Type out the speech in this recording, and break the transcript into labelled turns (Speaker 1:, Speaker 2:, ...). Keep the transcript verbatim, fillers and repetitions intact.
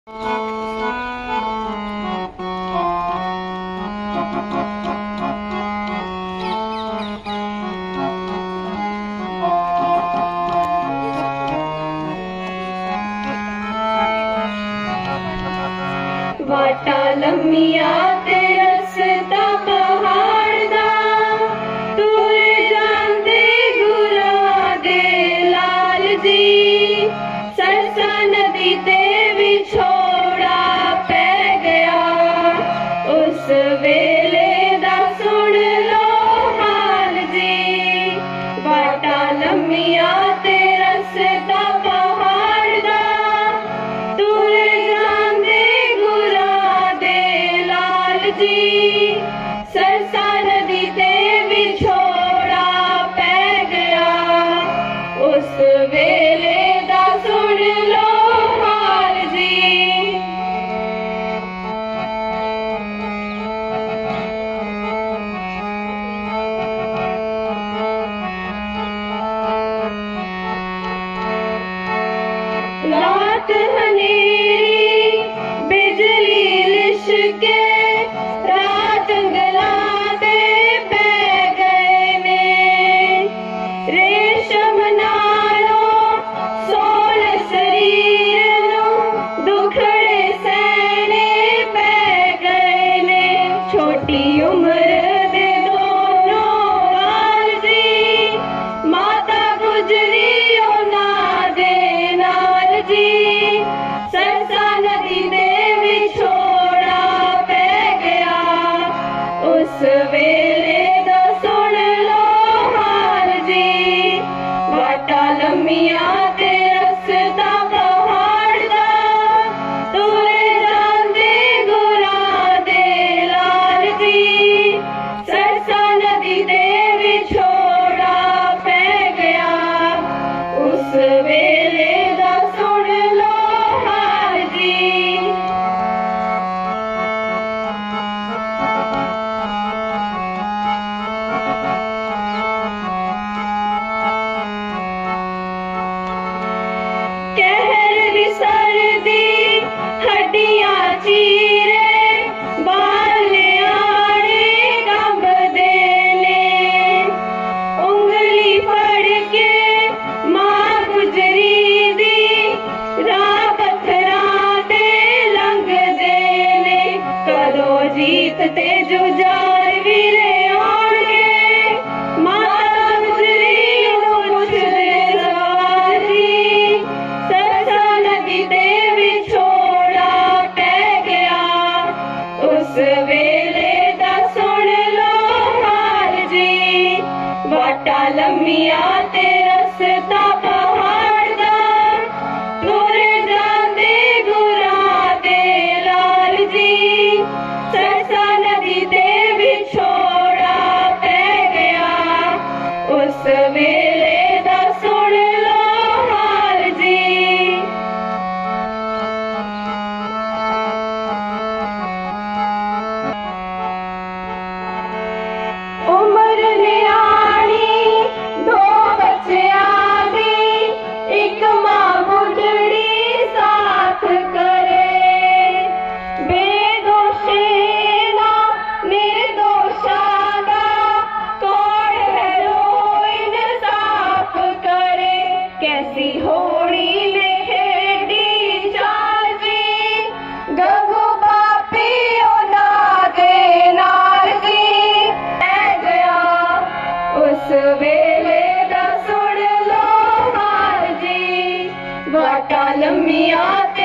Speaker 1: वाटा लम्मिया ते रस्ता पहाड़ दा तुर जांदे गुरा दे लाल जी। सरसा नदी ते विछोड़ा पै गया उस वेले दा सुन लो हाल जी। वाटा लम्मिया ते रस्ता पहाड़ दा तुर जांदे गुरा दे लाल जी। सरसा नदी ते विछोड़ा पै गया उस वेले दा सुन लो हाल जी। रात हनेरी बिजली लिशके रात जंगलां ते पै गए ने। रेशम नालों सोल शरीर नूं दुखड़े सहने पै गए ने। छोटी उम्र दे दोनों लाल जी माता गुजरी उन्हां दे नाल जी। सरसा नदी दे विछोड़ा पै गया उस वेले दा सुन लो हाल जी। वाटा लम्मिया ते रस्ता पहाड़ दा तुर जांदे गुरा दे लाल जी। सरसा नदी दे विछोड़ा पै गया उस वेले दा सुन लो हाल जी। कहर दी सर्दी हड्डियां चीरे बाल आड़े कंबदे ने। उंगली फड़ के मां गुजरी दी राह पत्थरां ते लंघदे ने। कदों जीत ते जुझार वीरे आउणगे माता गुजरी नूं पुछदे सवाल जी। सरसा नदी ते विछोड़ा पै गया उस वेले दा सुन लो हाल जी। वाटा लम्मिया ते रस्ता पहाड़ दा तुर जांदे गुरा दे लाल जी। सरसा नदी ते विछोड़ा पै गया उस वेले दा सुन लो हाल जी। उम्र न्याणी दो बच्चियां दी एक मां बुढ़ड़ी साथ करे। बेदोशे दा निर्दोषां दा कौन है जो इंसाफ करे। कैसी होनी मेहदी चाल जी गंगू पापी उन्हां दे नाल जी। पै गया उस वेले दा सुन लो हाल जी। वाटा लम्मिया